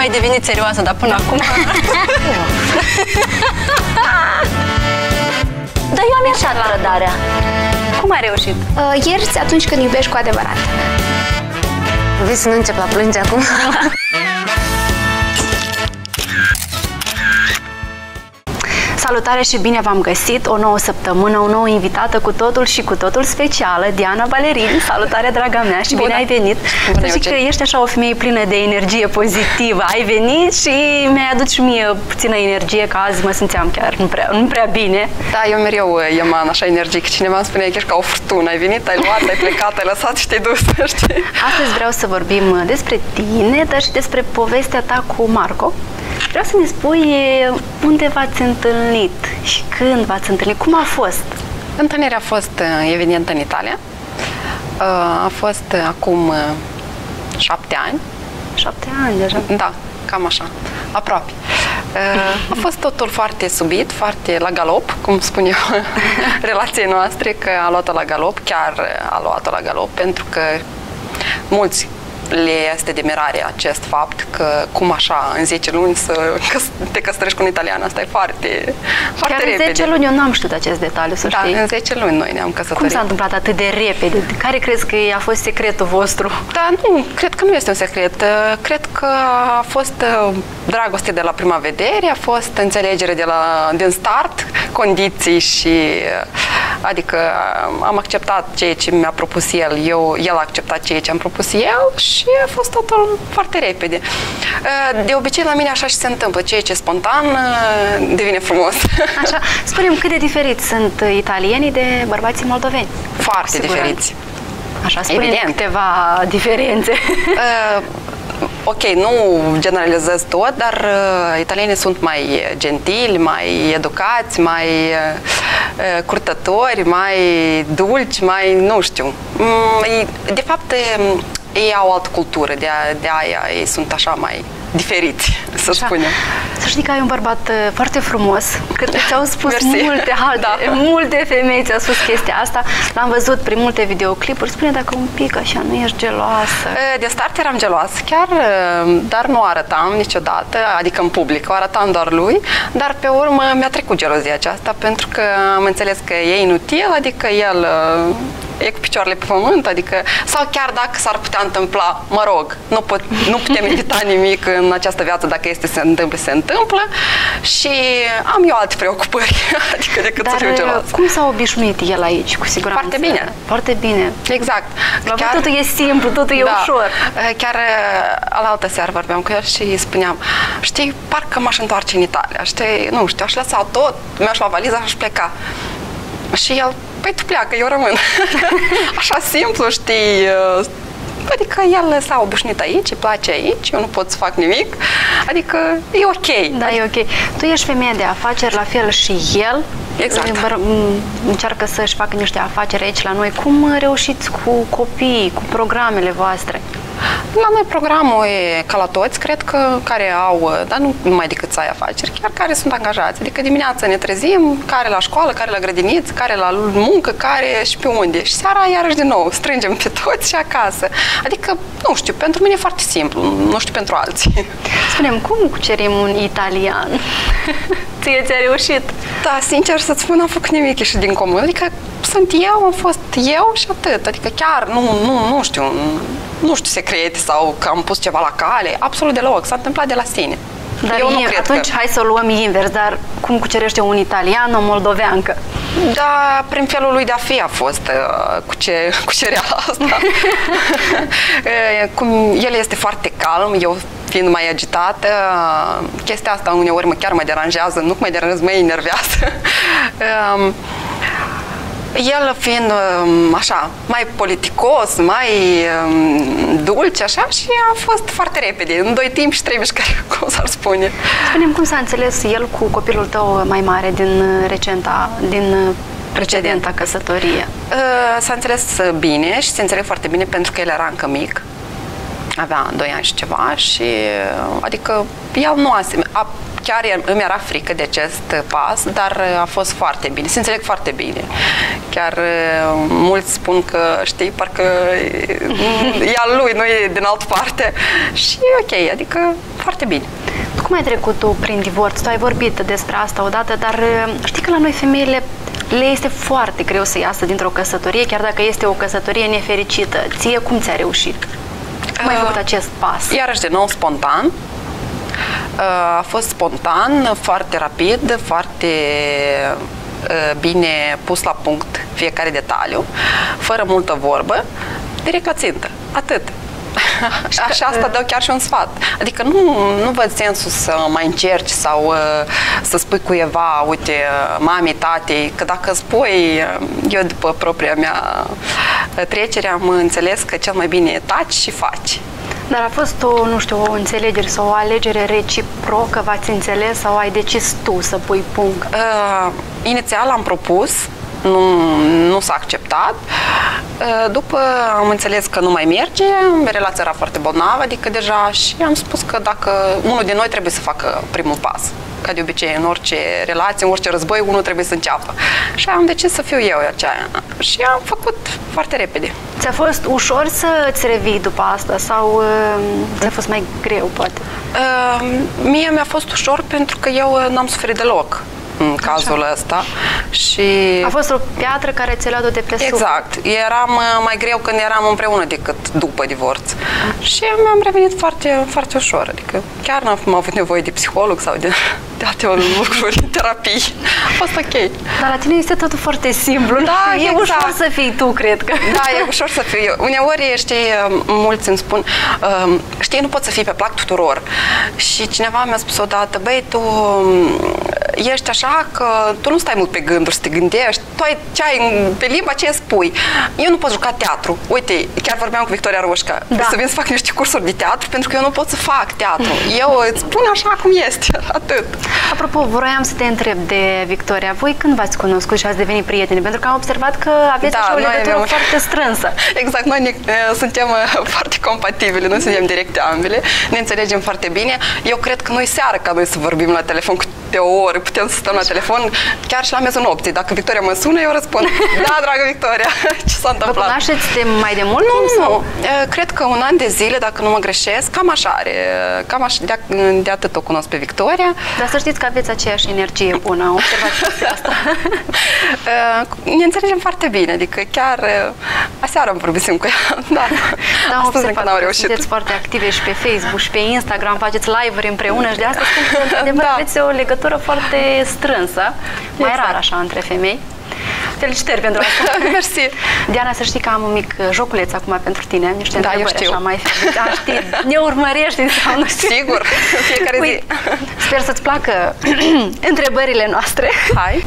ai devenit serioasă, dar până acum... Dar eu am iertat trădarea. Cum ai reușit? Ierți atunci când iubești cu adevărat. Vezi să nu încep la plânge acum? Salutare și bine v-am găsit! O nouă săptămână, o nouă invitată cu totul și cu totul specială, Diana Balerin. Salutare, draga mea, și bine ai venit! Să zic că ești așa o femeie plină de energie pozitivă. Ai venit și mi-ai adus și mie puțină energie, că azi mă simțeam chiar nu prea bine. Da, eu mereu eman așa energic. Cineva îmi spunea că ești ca o furtună. Ai venit, ai luat, ai plecat, ai lăsat și te-ai dus, știi? Astăzi vreau să vorbim despre tine, dar și despre povestea ta cu Marco. Vreau să ne spui unde v-ați întâlnit și când v-ați întâlnit, cum a fost? Întâlnirea a fost, evident, în Italia. A fost acum 7 ani. 7 ani deja? Da, cam așa, aproape. A fost totul foarte subit, foarte la galop, cum spun eu, relației noastre, că a luat-o la galop, chiar a luat-o la galop, pentru că mulți le este de mirare acest fapt că cum așa în 10 luni să te căsătorești cu un italian, asta e foarte repede. Chiar în 10 luni eu n-am știut acest detaliu, să știi. Da, în 10 luni noi ne-am căsătorit. Cum s-a întâmplat atât de repede? Care crezi că a fost secretul vostru? Da, nu, cred că nu este un secret. Cred că a fost dragoste de la prima vedere, a fost înțelegere din start, condiții și adică am acceptat ceea ce mi-a propus el, el a acceptat ceea ce am propus el și a fost totul foarte repede. De obicei la mine așa și se întâmplă, ceea ce e spontan devine frumos. Așa, spune-mi cât de diferiți sunt italienii de bărbații moldoveni? Foarte diferiți. Așa, spune câteva diferențe. Ok, nu generalizez tot, dar italienii sunt mai gentili, mai educați, mai curtători, mai dulci, mai, nu știu. De fapt, ei au altă cultură, de aia ei sunt așa mai diferiți, să spunem. Să știi că ai un bărbat foarte frumos, că ți-au spus multe femei ți-au spus chestia asta. L-am văzut prin multe videoclipuri. Spune dacă un pic așa nu ești geloasă. De start eram geloasă, chiar, dar nu arătam niciodată, adică în public, o arătam doar lui, dar pe urmă mi-a trecut gelozia aceasta, pentru că am înțeles că e inutil, adică el e cu picioarele pe pământ, adică, sau chiar dacă s-ar putea întâmpla, mă rog, nu putem evita nimic în această viață, dacă este să se întâmple, se întâmplă și am eu alte preocupări, adică decât să fiu geloasă. Cum s-a obișnuit el aici, cu siguranță? Foarte bine. Foarte bine. Exact. Chiar, totul e simplu, totul e ușor. Chiar alaltă seară vorbeam cu el și îi spuneam, știi, parcă m-aș întoarce în Italia, știi, nu știu, aș lăsa tot, mi-aș lua valiza și aș pleca. Și el, păi tu pleacă, eu rămân. Așa simplu, știi, adică el s-a obișnuit aici, îi place aici, eu nu pot să fac nimic, adică e ok. Da, e ok. Tu ești femeie de afaceri, la fel și el. Exact. Încearcă să-și facă niște afaceri aici la noi. Cum reușiți cu copiii, cu programele voastre? La noi programul e ca la toți, cred că, care au, dar nu numai decât să ai afaceri, chiar care sunt angajați. Adică dimineața ne trezim, care la școală, care la grădiniță, care la muncă, care și pe unde. Și seara iarăși din nou strângem pe toți și acasă. Adică, nu știu, pentru mine e foarte simplu, nu știu pentru alții. Spune-mi, cum cucerim un italian? Ție ți-a reușit? Da, sincer să-ți spun, n-am făcut nimic ieșit din comun. Adică sunt eu, am fost eu și atât. Adică chiar nu știu secrete sau că am pus ceva la cale, absolut deloc, s-a întâmplat de la sine. Dar eu nu cred atunci hai să o luăm invers, dar cum cucerește un italian, o moldoveancă? Da, prin felul lui de a fi a fost cucereala asta. Cum el este foarte calm, eu fiind mai agitată, chestia asta uneori chiar mă deranjează, nu mă deranjează, mă enervează. El fiind așa, mai politicos, mai dulce, așa, și a fost foarte repede, în 2 timp și 3 mișcări, cum s-ar spune. Spune-mi cum s-a înțeles el cu copilul tău mai mare din precedenta căsătorie? S-a înțeles bine și se înțeleg foarte bine pentru că el era încă mic. Avea 2 ani și ceva și, adică, el nu chiar îmi era frică de acest pas, dar a fost foarte bine, se înțeleg foarte bine. Chiar mulți spun că, știi, parcă e al lui, nu e din altă parte. Și ok, adică foarte bine. Cum ai trecut tu prin divorț? Tu ai vorbit despre asta odată, dar știi că la noi femeile le este foarte greu să iasă dintr-o căsătorie, chiar dacă este o căsătorie nefericită. Ție cum ți-a reușit? Cum ai făcut acest pas? Iarăși de nou spontan. A fost spontan, foarte rapid, foarte bine pus la punct fiecare detaliu, fără multă vorbă, direct la țintă. Atât. Așa asta dau chiar și un sfat. Adică nu văd sensul să mai încerci sau să spui cuiva, uite, mamei, tatei, că dacă spui, eu după propria mea trecere am înțeles că cel mai bine taci și faci. Dar a fost o, nu știu, o înțelegere sau o alegere reciprocă, v-ați înțeles sau ai decis tu să pui punct? Inițial am propus, nu s-a acceptat. După am înțeles că nu mai merge, relația era foarte bolnavă, adică deja și am spus că dacă unul din noi trebuie să facă primul pas. Ca de obicei, în orice relație, în orice război, unul trebuie să înceapă. Și am decis să fiu eu aceea. Și am făcut foarte repede. Ți-a fost ușor să-ți revii după asta sau ți-a fost mai greu, poate? Mie mi-a fost ușor pentru că eu n-am suferit deloc în cazul ăsta. Și a fost o piatră care ți-a luat-o de pe suflet. Exact. Eram mai greu când eram împreună decât după divorț. Și mi-am revenit foarte, foarte ușor. Adică chiar n-am avut nevoie de psiholog sau de alte lucruri, terapii. A fost ok. Dar la tine este totul foarte simplu. Da, e exact. ușor să fii tu, cred că. Da, e ușor să fiu eu. Uneori, știi, mulți îmi spun, știi, nu poți să fii pe plac tuturor. Și cineva mi-a spus odată, băi, tu ești așa că tu nu stai mult pe gânduri să te gândești, tu ai ce ai pe limba ce spui. Eu nu pot juca teatru. Uite, chiar vorbeam cu Victoria Roșca, să vin să fac niște cursuri de teatru, pentru că eu nu pot să fac teatru. Eu îți spun așa cum este, atât. Apropo, vroiam să te întreb de Victoria. Voi când v-ați cunoscut și ați devenit prieteni? Pentru că am observat că aveți așa o legătură foarte strânsă. Exact, noi suntem foarte compatibili, noi suntem directe ambele, ne înțelegem foarte bine. Eu cred că noi seară ca noi să vorbim la telefon câte o oră, putem să stăm la telefon chiar și la miezul nopții. Dacă Victoria mă sună, eu răspund, da, dragă Victoria, ce s-a întâmplat? Vă cunoașteți de mai de mult? Nu. Cred că un an de zile, dacă nu mă greșesc, cam așa are. Cam așa, de atât o cunosc pe Victoria. Dar să știți că aveți aceeași energie bună, observați asta. Ne înțelegem foarte bine, adică chiar aseară am vorbit cu ea. Da, astăzi încă n-am reușit. Sunteți foarte active și pe Facebook și pe Instagram, faceți live-uri împreună și de asta spun că într-adevăr aveți o legătură foarte strânsă, mai rar așa între femei. Felicitări pentru asta. Mersi. Diana, să știi că am un mic joculeț acum pentru tine. Niște întrebări așa mai știi, ne urmărești sau nu știu. Sigur, fiecare zi. Sper să-ți placă întrebările noastre. Hai.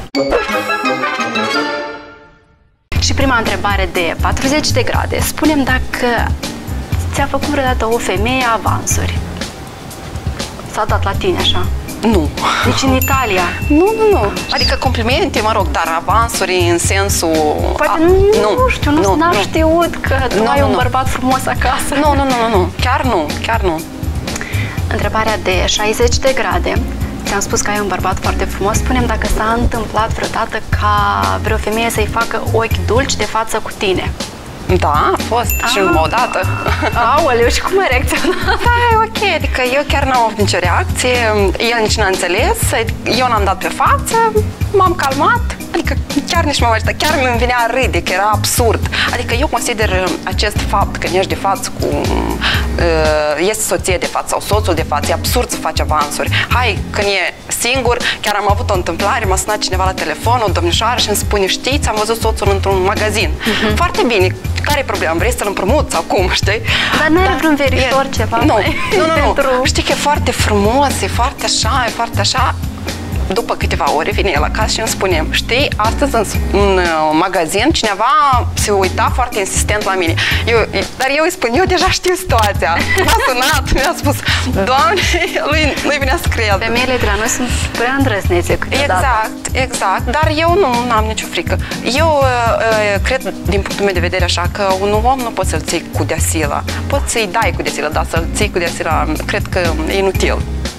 Și prima întrebare de 40 de grade. Spune-mi dacă ți-a făcut vreodată o femeie avansuri. S-a dat la tine așa? Nu. Deci în Italia? Nu. Adică complimente, mă rog, dar avansuri în sensul... Poate nu știu, n-am știut că tu ai un bărbat frumos acasă. Nu. Chiar nu. Întrebarea de 60 de grade. Ți-am spus că ai un bărbat foarte frumos. Spune-mi dacă s-a întâmplat vreodată ca vreo femeie să-i facă ochi dulci de față cu tine. Da, a fost și o dată. Aoleu, și cum ai reacționat? Da, e ok, adică eu chiar n-am avut nicio reacție, el nici n-a înțeles, eu n-am dat pe față, m-am calmat, adică chiar nici m-am ajutat, chiar mi-mi venea a râde, că era absurd. Adică eu consider acest fapt că ești de față cu este soție de față sau soțul de față, e absurd să faci avansuri. Hai, când e singur, chiar am avut o întâmplare, m-a sunat cineva la telefon, o domnișoară și îmi spune, știți, am văzut soțul într-un magazin. Foarte bine, care e problema? Vrei să-l împrumut sau cum, știi? Dar nu ai vreun verișor ceva? Nu. Știi că e foarte frumos, e foarte așa. După câteva ore vine el acasă și îmi spune, știi, astăzi în magazin cineva se uita foarte insistent la mine. Dar eu îi spun, eu deja știu situația. M-a sunat, mi-a spus, Doamne, lui venea să cred. Femeile de la noi sunt prea îndrăznețe câteodată. Exact, dar eu nu am nicio frică. Eu cred, din punctul meu de vedere, așa, că un om nu poți să-l ții cu deasila. Poți să-i dai cu deasila, dar să-l ții cu deasila, cred că e inutil.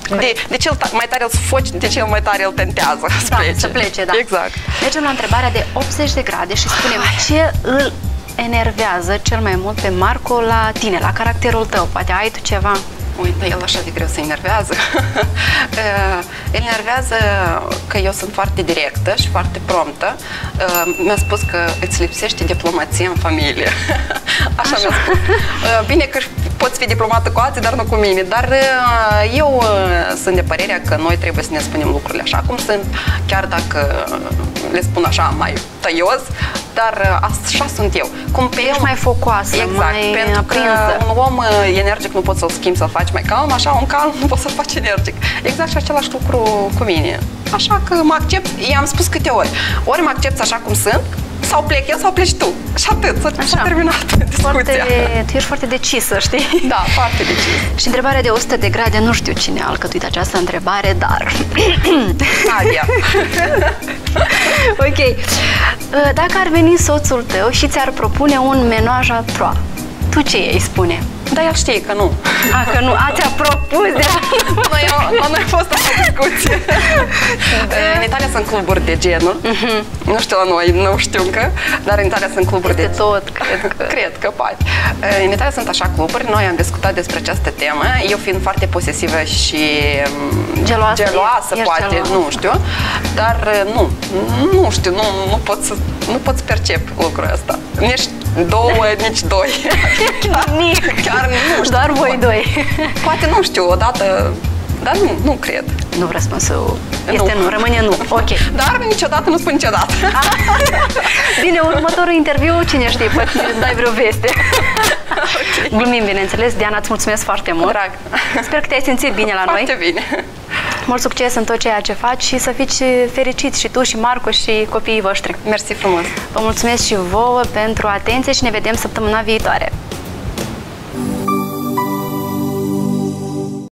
De cel mai tare îl sufoci, de cel mai tare îl tentează să plece, da. Exact. Mergem la întrebarea de 80 de grade și spunem ce îl enervează cel mai mult pe Marco la tine, la caracterul tău. Poate ai tu ceva? Uite, el așa de greu se enervează. El enervează că eu sunt foarte directă și foarte promptă. Mi-a spus că îți lipsește diplomație în familie. Așa mi-a spus. Bine că poți fi diplomată cu alții, dar nu cu mine. Dar eu sunt de părerea că noi trebuie să ne spunem lucrurile așa cum sunt, chiar dacă le spun așa mai tăios, dar așa sunt eu. Cum pe Ești mai focoasă, exact, mai pentru aprinsă. că un om energic nu poți să-l schimbi, să-l faci mai calm, așa un calm nu poți să-l faci energic. Exact și același lucru cu mine. Așa că mă accept, i-am spus câte ori mă accepți așa cum sunt, sau plec eu sau pleci tu. Și atât, s-a terminat discuția. Tu ești foarte decisă, știi? Da, foarte decis. Și întrebarea de 100 de grade, nu știu cine a alcătuit această întrebare, dar... Nadia. Ok. Dacă ar veni soțul tău și ți-ar propune un menaj à trois, tu ce îi spune? Dar el știe că nu. Că nu, ți-a propus de Noi a fost o discuție. În Italia sunt cluburi de genul. Nu știu la noi, nu știu încă, dar în Italia sunt cluburi de tot, cred că poate. În Italia sunt așa cluburi, noi am discutat despre această temă, eu fiind foarte posesivă și geloasă poate, nu știu, dar nu știu, nu pot să percep lucrul ăsta. Nici două, nici doi. Chiar nu știu. Doar voi doi. Poate, nu știu, odată, dar nu cred. Nu, răspunsul este nu, rămâne nu. Ok. Dar niciodată nu spun niciodată. Bine, următorul interviu, cine știe, poate dai vreo veste. Okay. Glumim, bineînțeles. Diana, îți mulțumesc foarte mult. Drag. Sper că te-ai simțit bine la noi. Foarte bine. Mult succes în tot ceea ce faci și să fiți fericiți și tu și Marco și copiii voștri. Mersi frumos. Vă mulțumesc și vouă pentru atenție și ne vedem săptămâna viitoare.